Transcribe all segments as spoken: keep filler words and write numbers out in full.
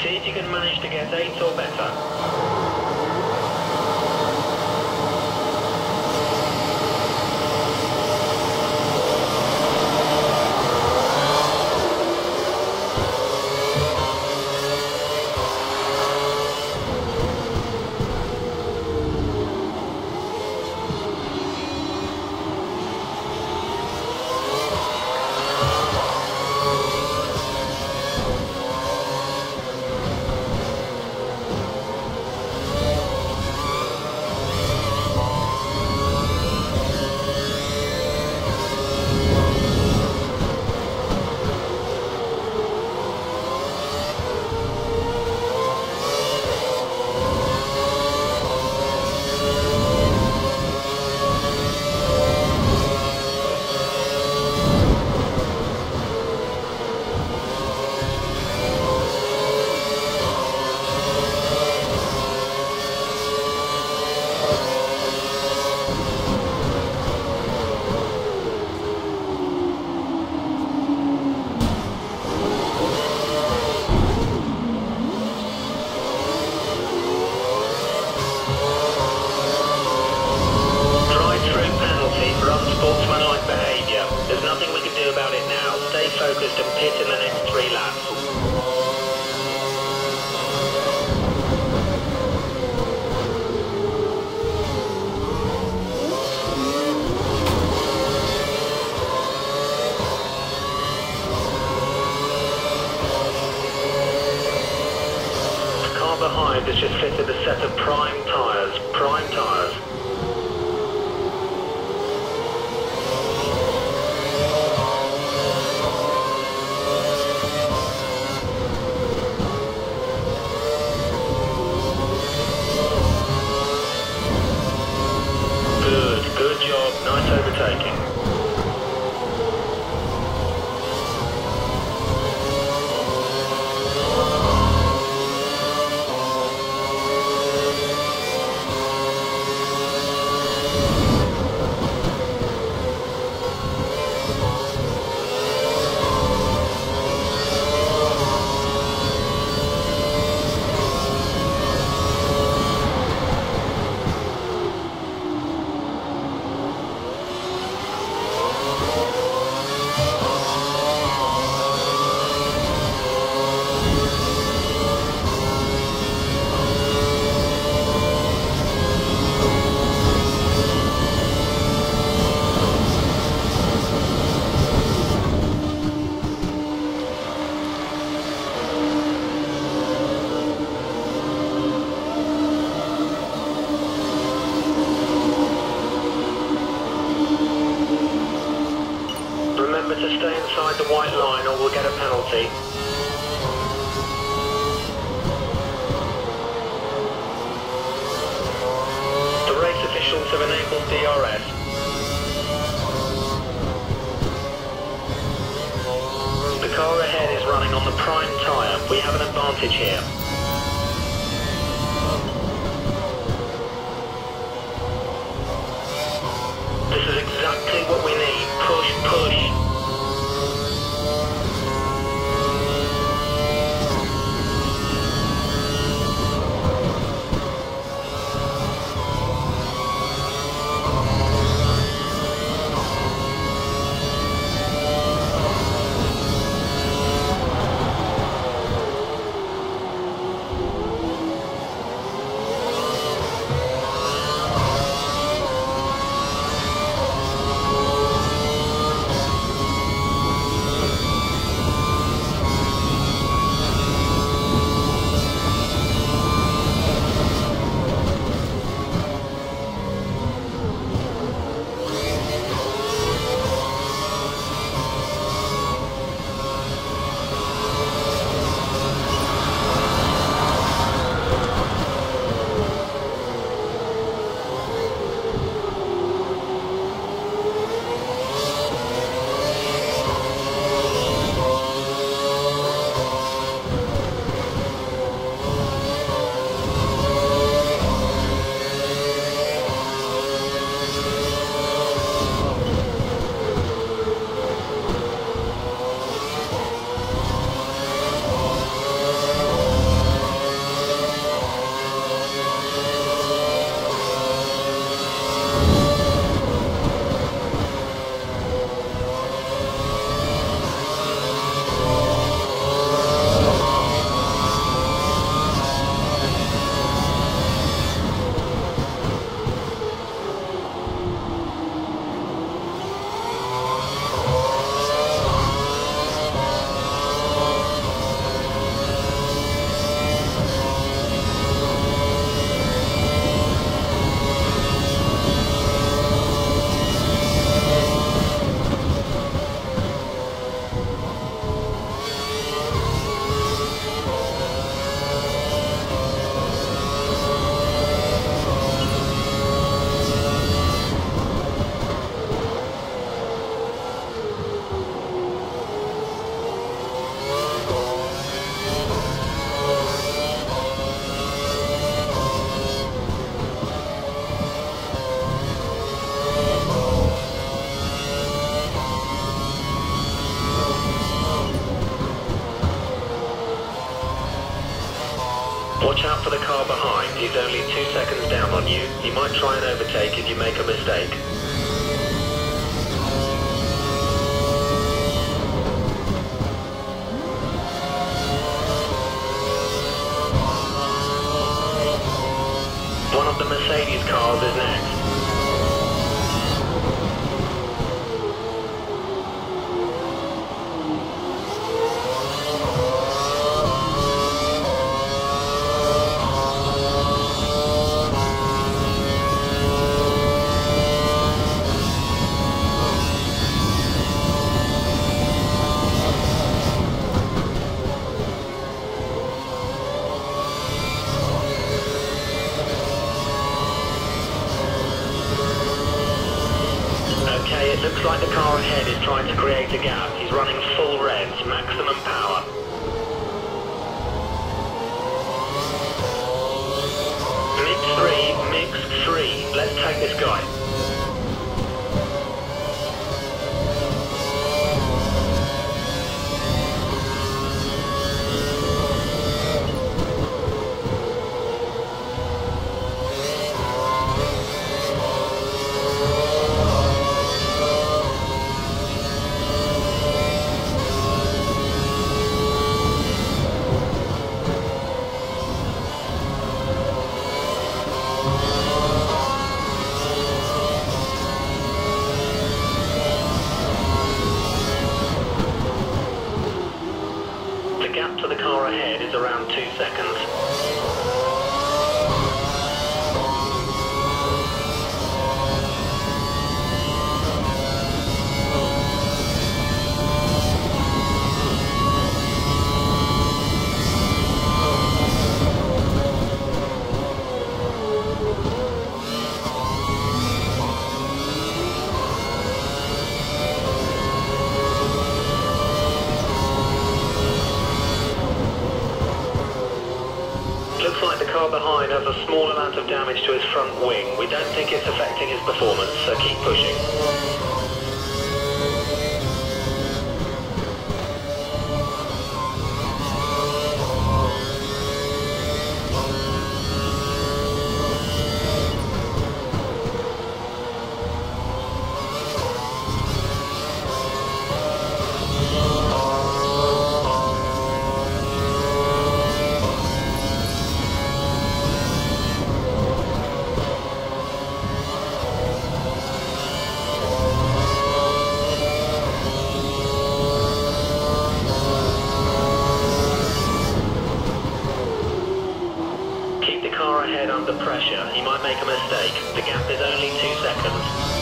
See if you can manage to get eight or better. Focused and pit in the next three laps. The car behind has just fitted a set of prime tyres, prime tyres. Nice overtaking. Remember to stay inside the white line or we'll get a penalty. The race officials have enabled D R S. The car ahead is running on the prime tyre. We have an advantage here. This is exactly what we need. Push, push. Watch out for the car behind. He's only two seconds down on you. He might try and overtake if you make a mistake. One of the Mercedes cars is next. It looks like the car ahead is trying to create a gap. He's running full reds, maximum power. Mix three, mix three. Let's take this guy. The gap to the car ahead is around two seconds. Looks like the car behind has a small amount of damage to his front wing. We don't think it's affecting his performance, so keep pushing. Ahead under pressure. He might make a mistake. The gap is only two seconds.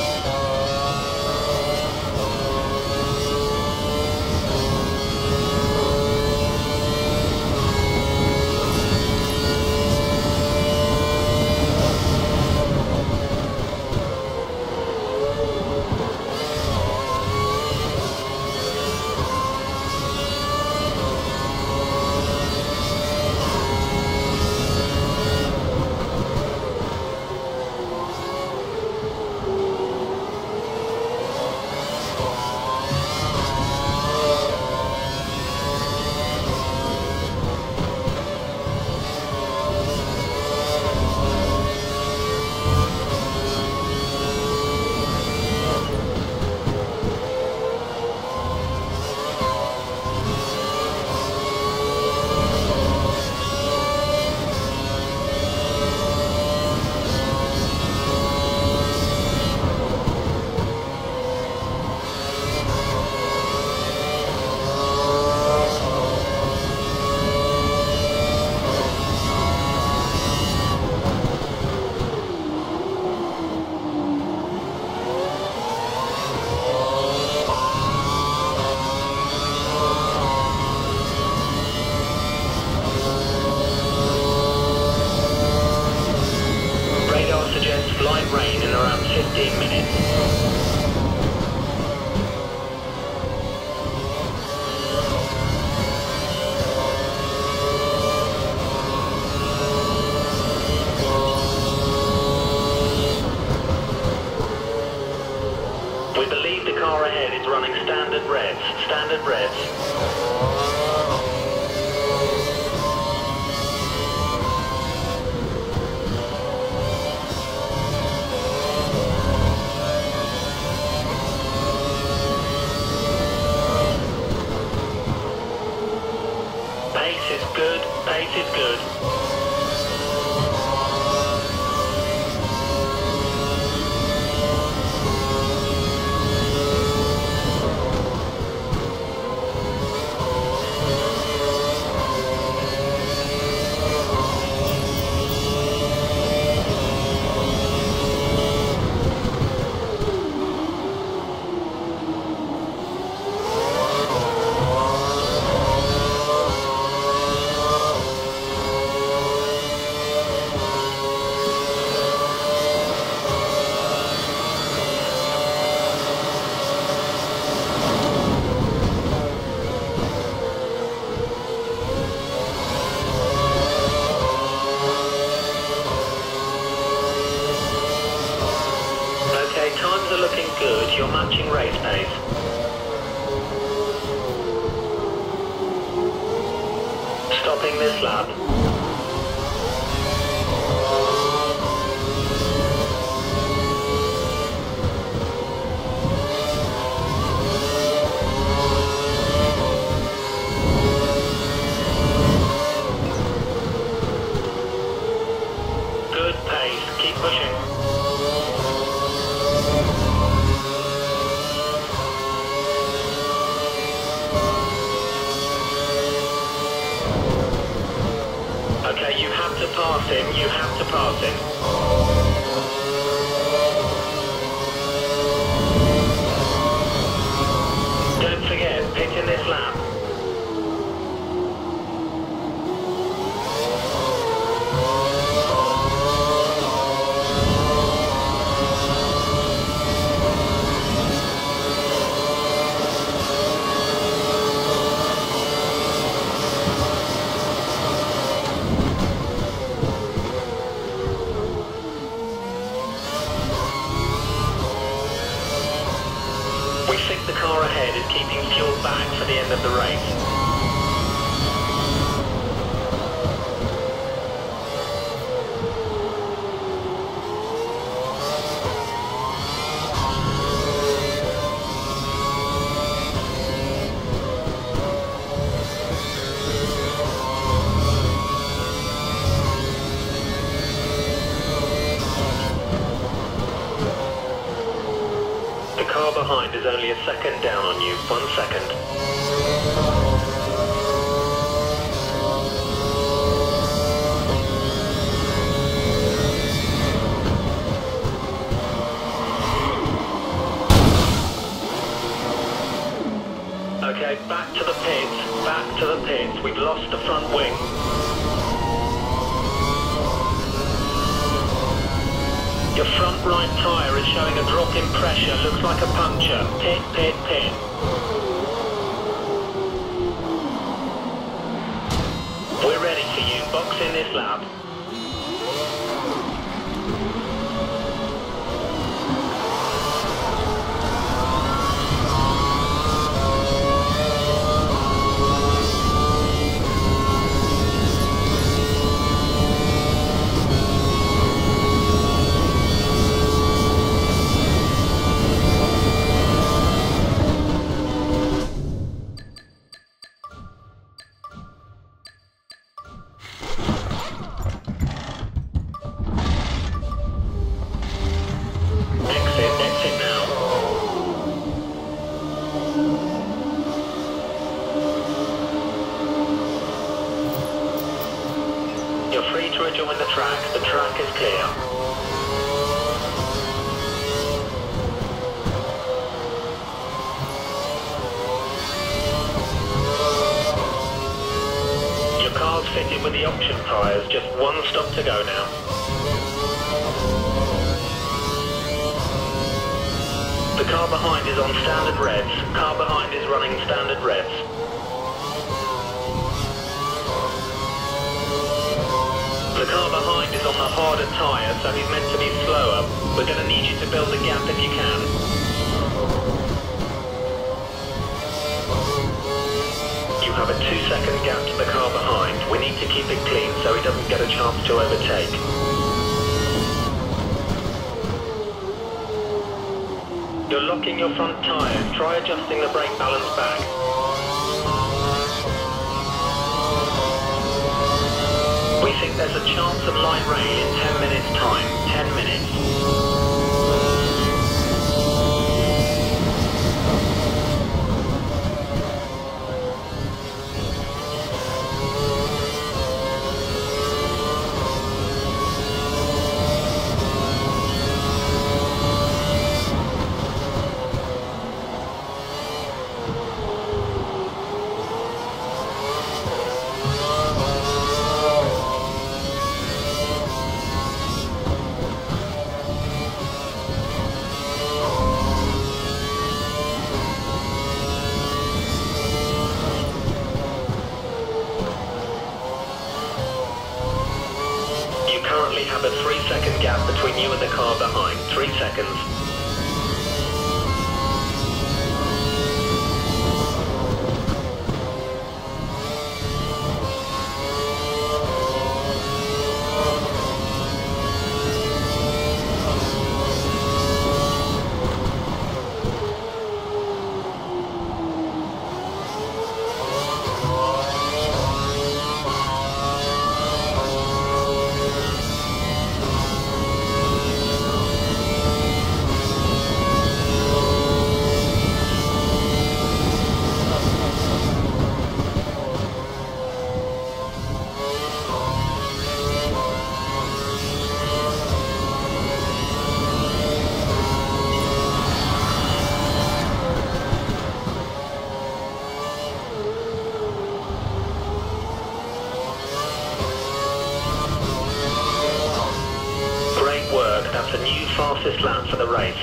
Light rain in around fifteen minutes. We believe the car ahead is running standard reds. Standard reds. Stopping this lap. Good pace, keep pushing. Okay, you have to pass him, you have to pass him. Don't forget, pit in this lap. We think the car ahead is keeping fuel back for the end of the race. The car behind is only a second down on you. One second. Okay, back to the pits. Back to the pits. We've lost the front wing. Your front right tyre is showing a drop in pressure, looks like a puncture. Pit, pit, pit. We're ready for you. Box in this lap. You're free to rejoin the track. The track is clear. Your car's fitted with the option tyres. Just one stop to go now. The car behind is on standard revs. Car behind is running standard revs. The car behind is on the harder tyre, so he's meant to be slower. We're going to need you to build a gap if you can. You have a two second gap to the car behind. We need to keep it clean so he doesn't get a chance to overtake. You're locking your front tyres. Try adjusting the brake balance back. We think there's a chance of light rain in ten minutes time. ten minutes. Currently have a three second gap between you and the car behind. Three seconds. fastest lap for the race.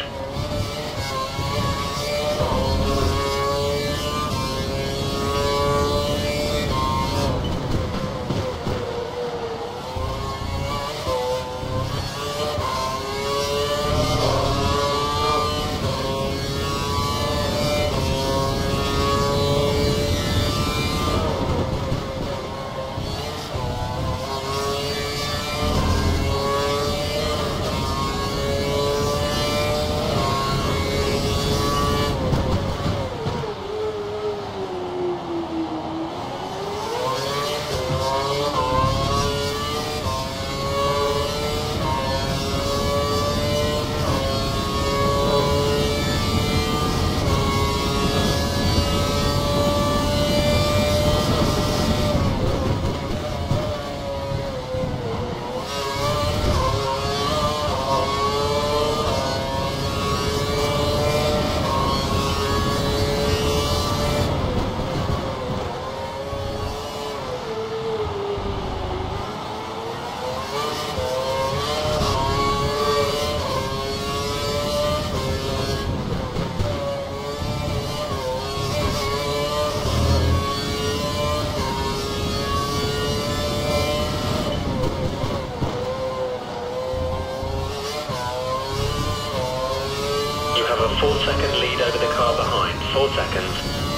A four second lead over the car behind. Four seconds.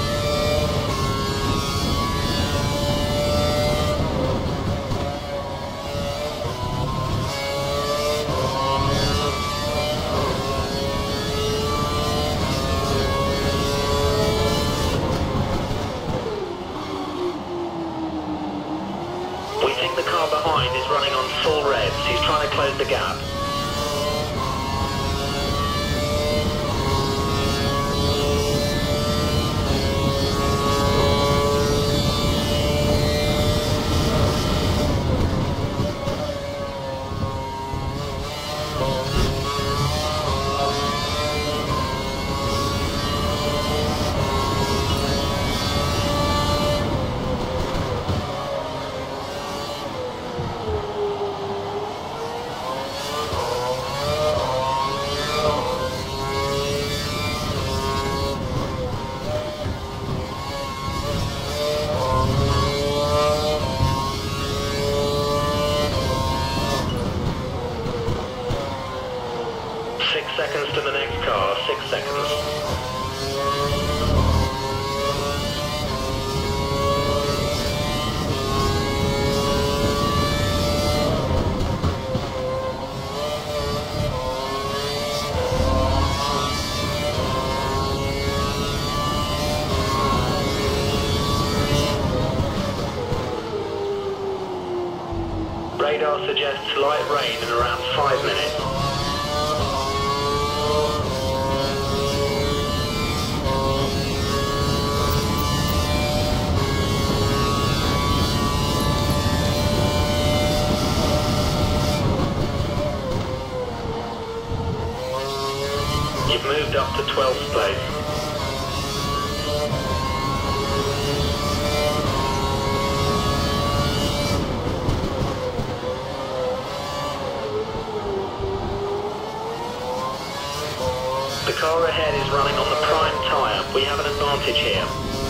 We think the car behind is running on full revs. He's trying to close the gap. Six seconds to the next car, six seconds. Radar suggests light rain in around five minutes. You've moved up to twelfth place. The car ahead is running on the prime tyre. We have an advantage here.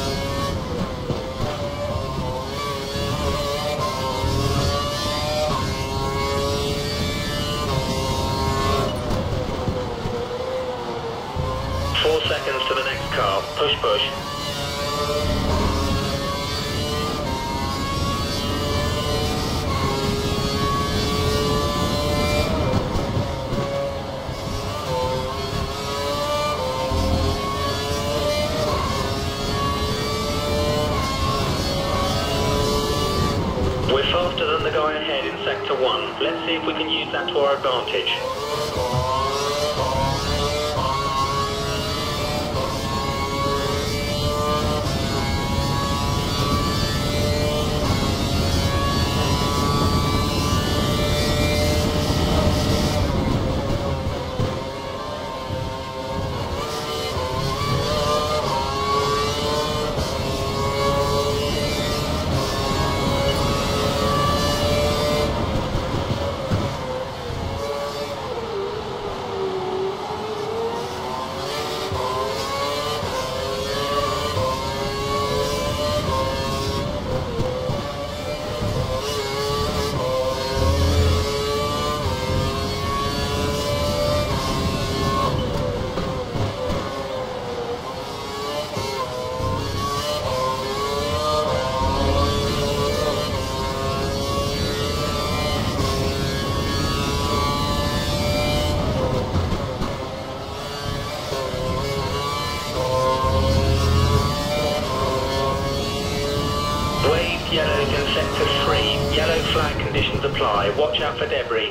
Four seconds to the next car. Push, push. We're faster than the guy ahead in sector one. Let's see if we can use that to our advantage. Yellow flag conditions apply. Watch out for debris.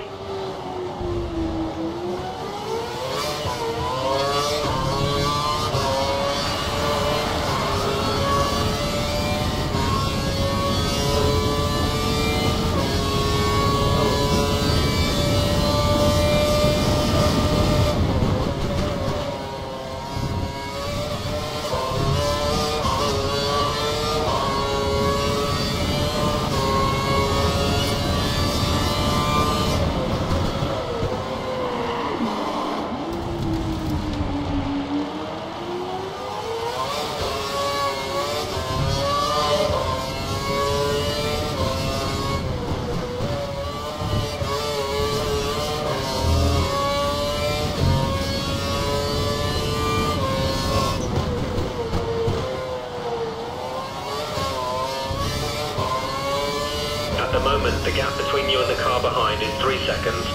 At the moment, the gap between you and the car behind is three seconds.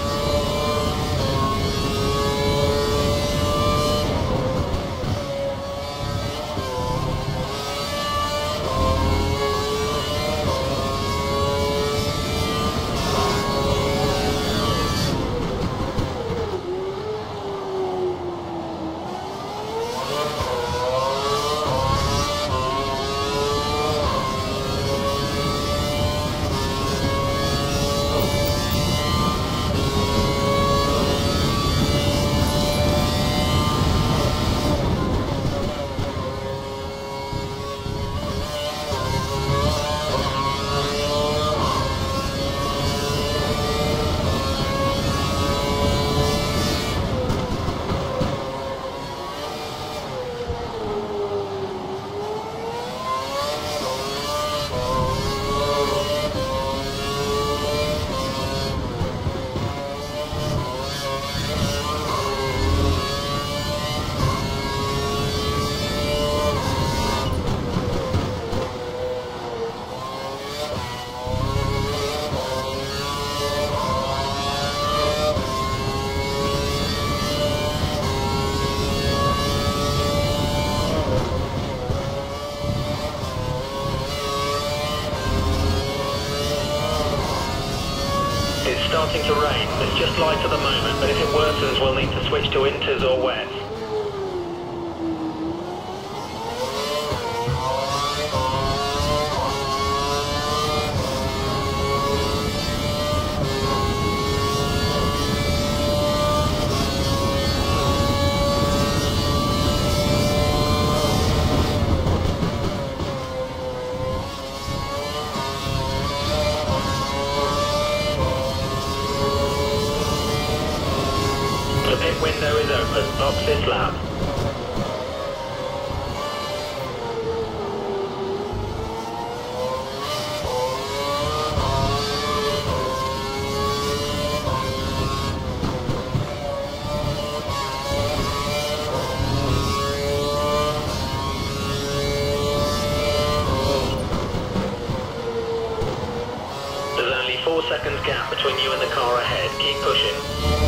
It's starting to rain. It's just light at the moment, but if it worsens, we'll need to switch to inters or wets. The pit window is open. Box this lap. There's only four seconds gap between you and the car ahead. Keep pushing.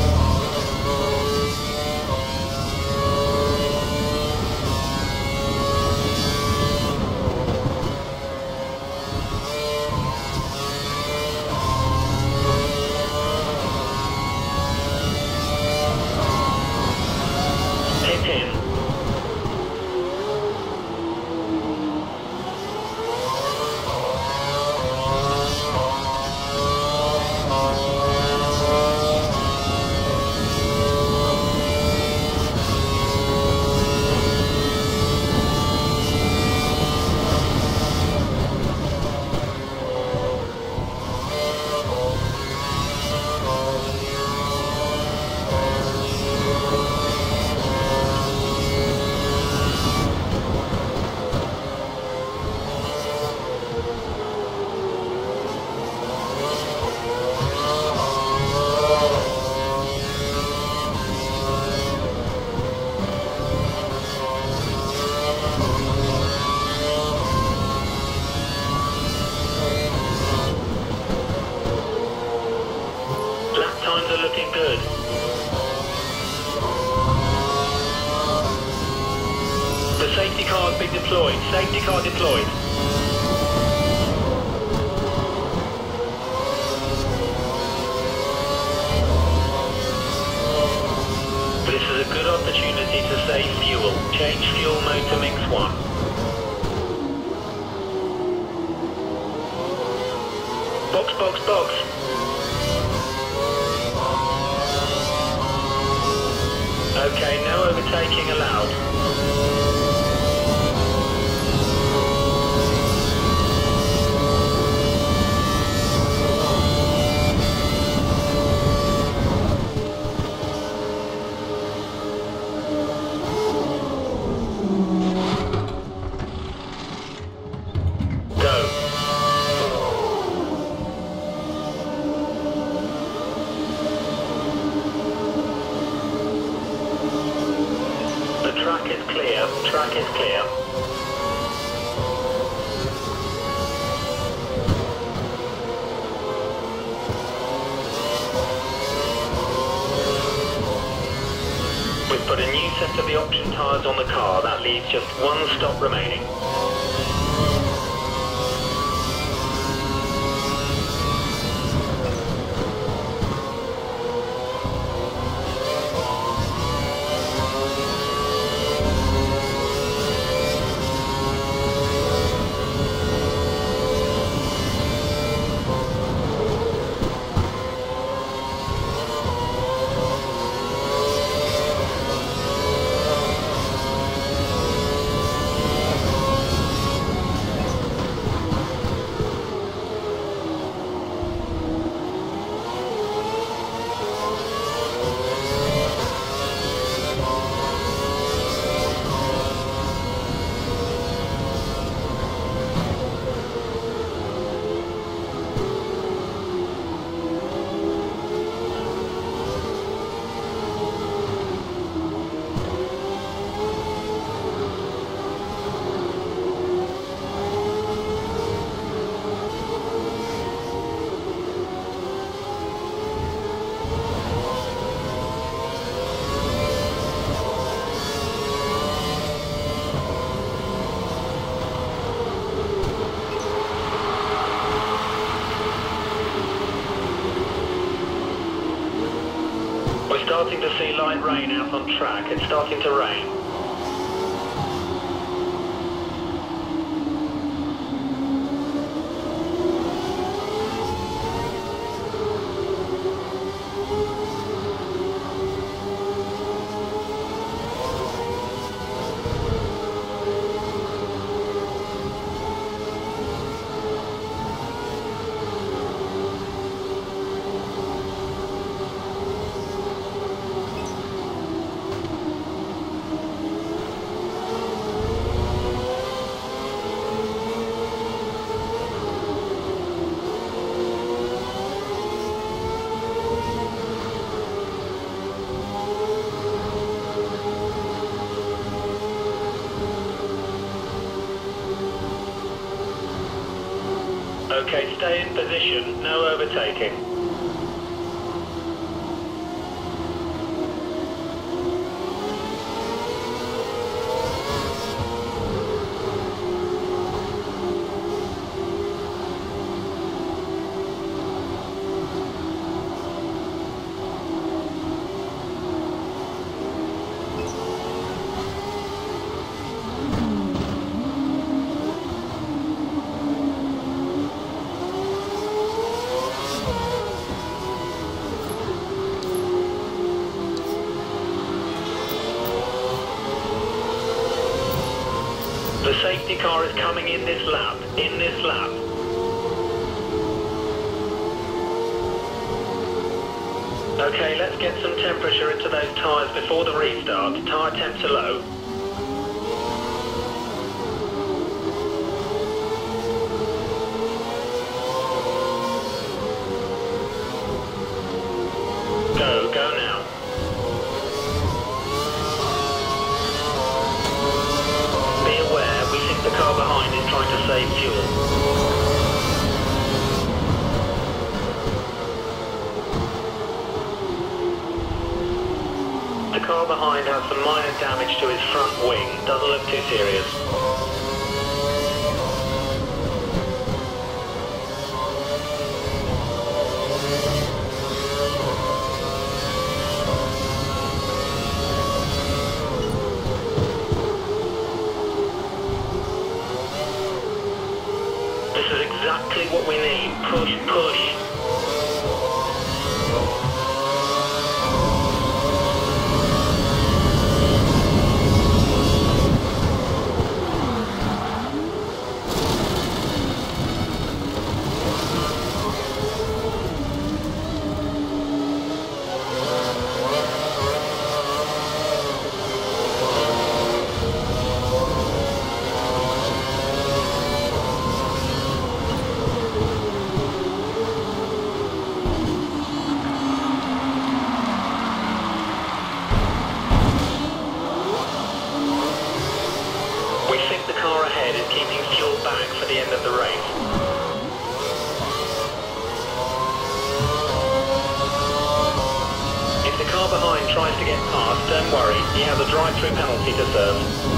Looking good. The safety car has been deployed. Safety car deployed. to save fuel. Change fuel mode to mix one. Box, box, box. Okay, no overtaking allowed. Track is clear, track is clear. We've put a new set of the option tyres on the car, that leaves just one stop remaining. We're starting to see light rain out on track. It's starting to rain. Okay, stay in position, no overtaking. The safety car is coming in this lap, in this lap. Okay, let's get some temperature into those tyres before the restart. Tyre temps are low. Go, go now. The car behind is trying to save fuel. The car behind has some minor damage to his front wing, doesn't look too serious. This is exactly what we need. Push, push. For the end of the race. If the car behind tries to get past, don't worry, he has a drive-through penalty to serve.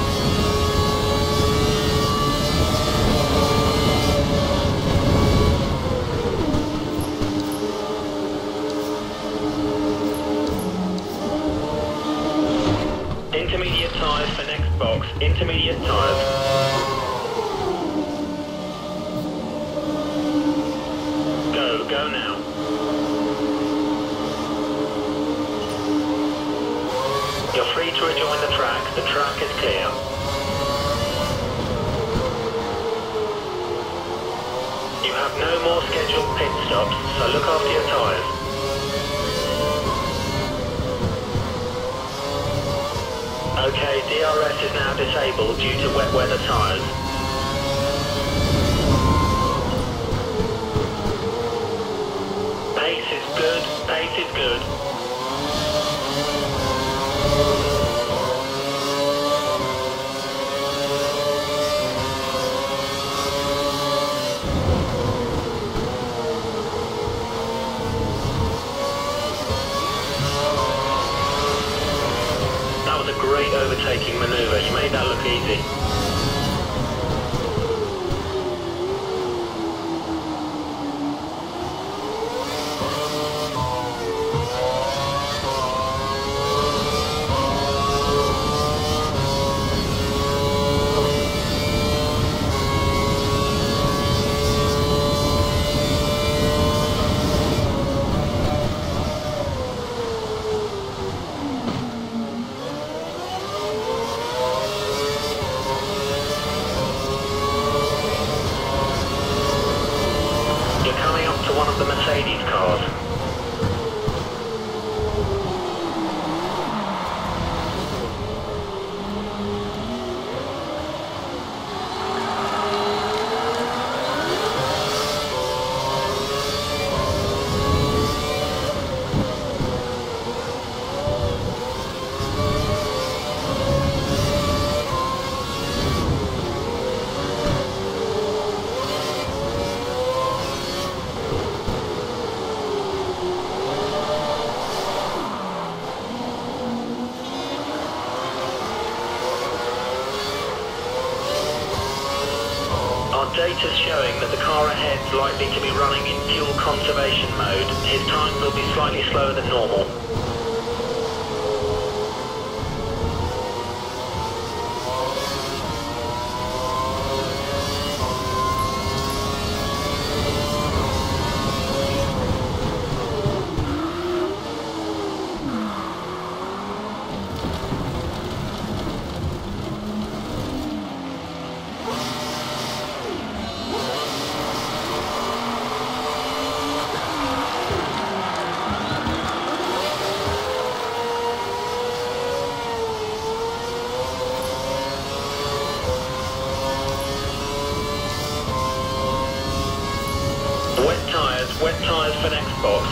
Intermediate tyres for next box, intermediate tyres. Go now. You're free to rejoin the track. The track is clear. You have no more scheduled pit stops, so look after your tyres. Okay, D R S is now disabled due to wet weather tyres. Pace is good, pace is good. That was a great overtaking manoeuvre, you made that look easy. One of the Mercedes cars. Data's showing that the car ahead is likely to be running in fuel conservation mode. His times will be slightly slower than normal. Wet tyres, wet tyres for next box.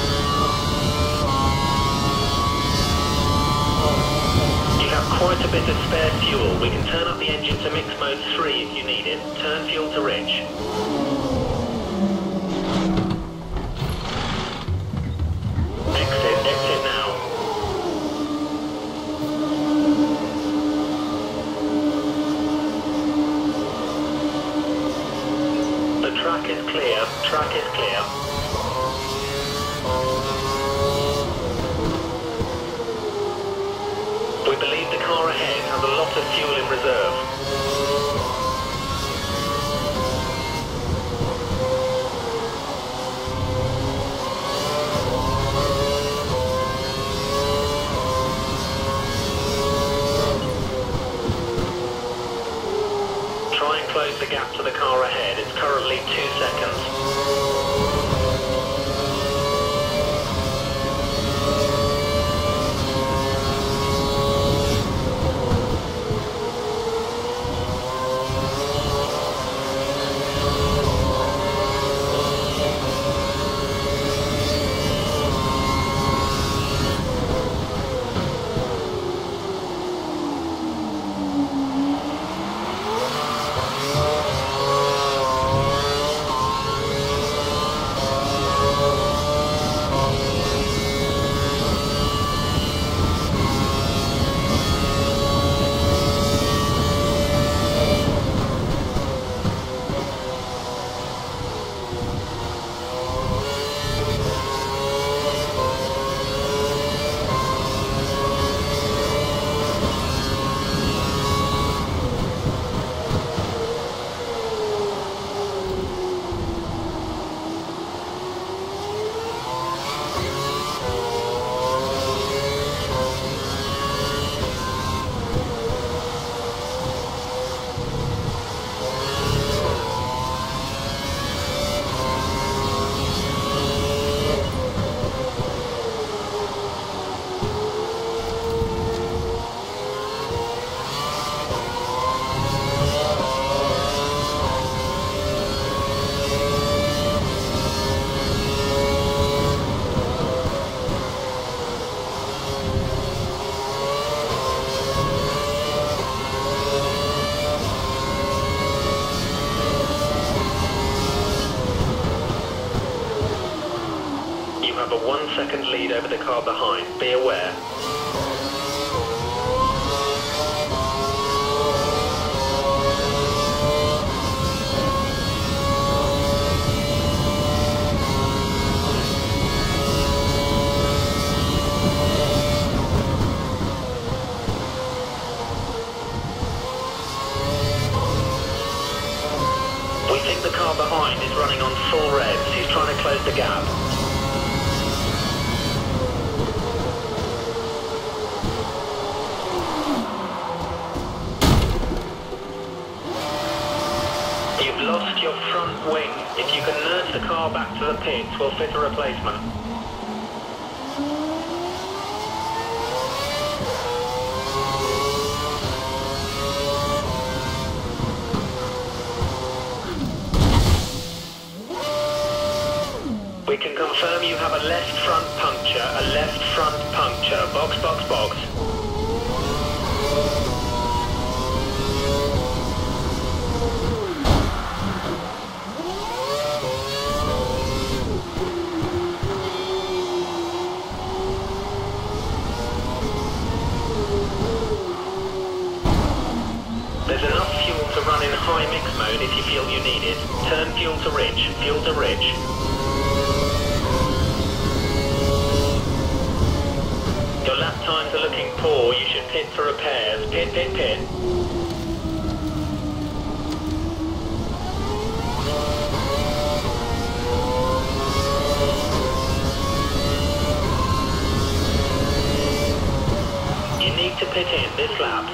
You have quite a bit of spare fuel. We can turn up the engine to mix mode three if you need it. Turn fuel to rich. Exit, exit now. The track is clear, track is clear. We believe the car ahead has a lot of fuel in reserve. ahead. It's currently two seconds. You have a one second lead over the car behind. Be aware. We think the car behind is running on full revs. He's trying to close the gap. You've lost your front wing. If you can nurse the car back to the pits, we'll fit a replacement. We can confirm you have a left front puncture, a left front puncture. Box, box, box. There's enough fuel to run in high mix mode if you feel you need it. Turn fuel to rich, fuel to rich. Your lap times are looking poor. You should pit for repairs. Pit, pit, pit. You need to pit in this lap.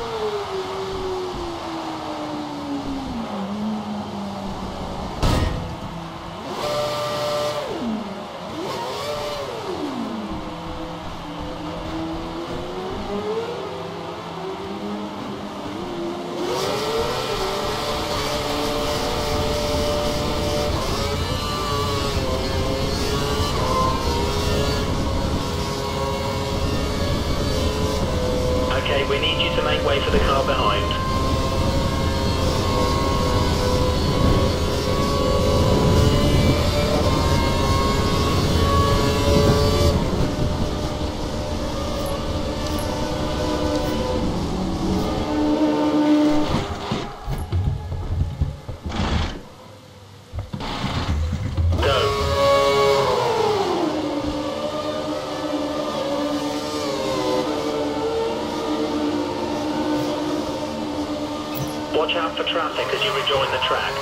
Okay, we need you to make way for the car behind. Watch out for traffic as you rejoin the track.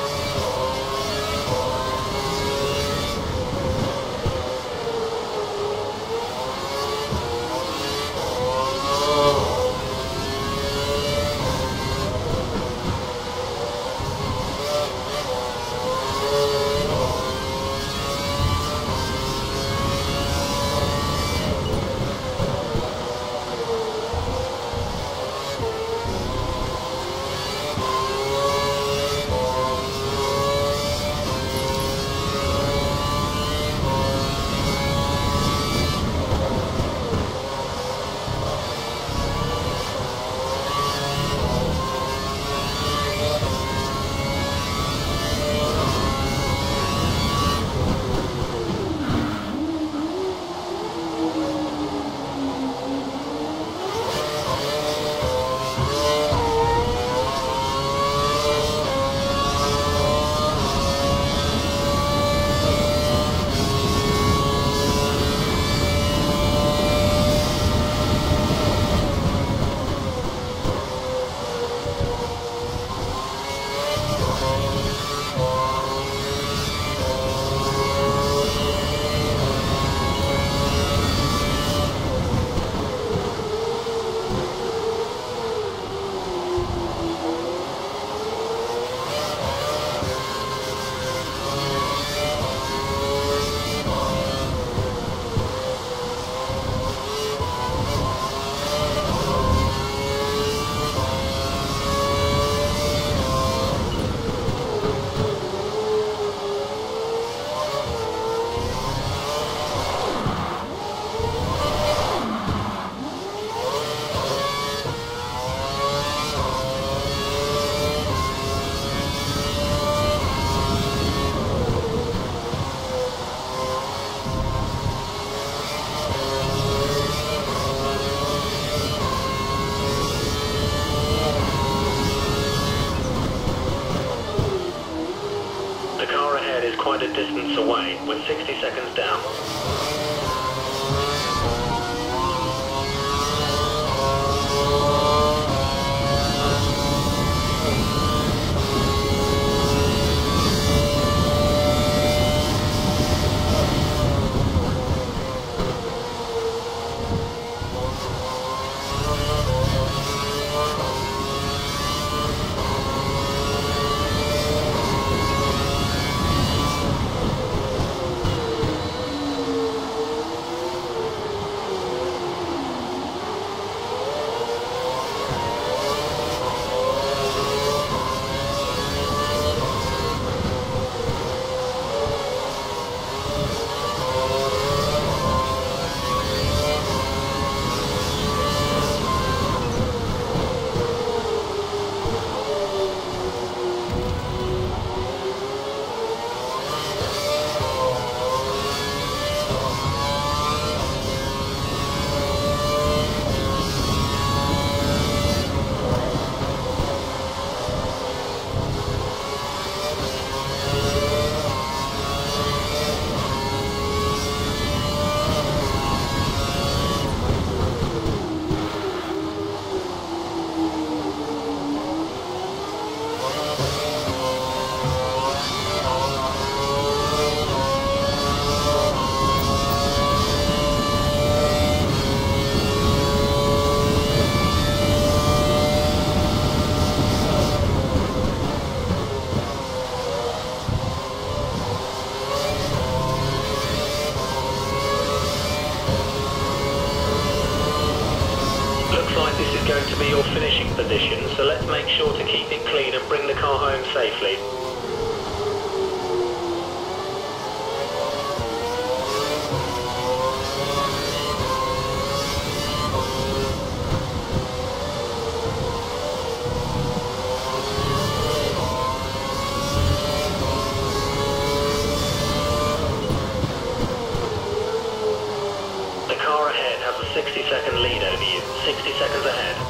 quite a distance away, with sixty seconds down. This is going to be your finishing position, so let's make sure to keep it clean and bring the car home safely. The car ahead has a sixty second lead over you, sixty seconds ahead.